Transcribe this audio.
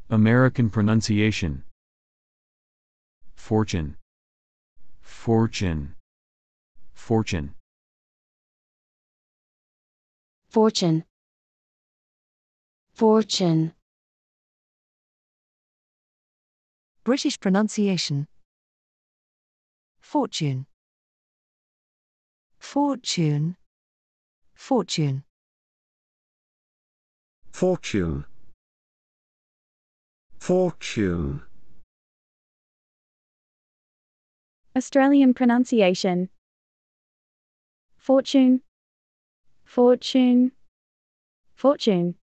American pronunciation. Fortune. Fortune. Fortune. Fortune. Fortune. British pronunciation. Fortune. Fortune. Fortune. Fortune. Fortune. Australian pronunciation. Fortune. Fortune. Fortune.